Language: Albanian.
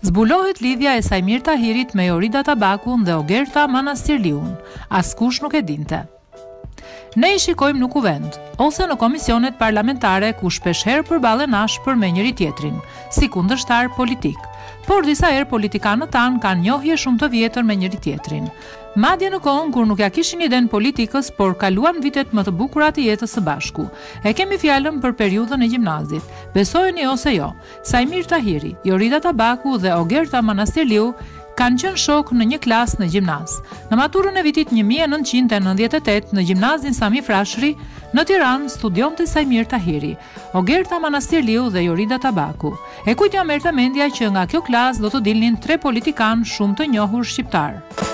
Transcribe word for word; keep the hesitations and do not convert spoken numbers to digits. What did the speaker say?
Zbulohet lidhja e Sajmir Tahirit me Jorida Tabakun dhe Ogerta Manastirliun. Askush nuk e dinte. Ne i shikojmë në kuvend, ose në komisionet parlamentare ku shpeshherë përballen ashpër me njëri tjetrin, si kundërshtar politik. Por disa herë politikanët tanë kanë njohje shumë të vjetër me njëri tjetrin. Madje në kohën kur nuk ja kishin iden politikës, por kaluan vitet më të bukura të jetës së bashku. E kemi fjalën për periudhën e gjimnazit. Besojeni ose jo, Sajmir Tahiri, Jorida Tabaku dhe Ogerta Manastirliu kanë qenë shok në një klasë në gjimnaz. Në maturën e vitit një mijë e nëntëqind e nëntëdhjetë e tetë në gjimnazin Sami Frashëri, në Tiranë studionte Sajmir Tahiri, Ogerta Manastirliu dhe Jorida Tabaku. E kujtja merrte mendja që nga kjo klasë do të dilnin tre politikanë shumë të njohur shqiptar.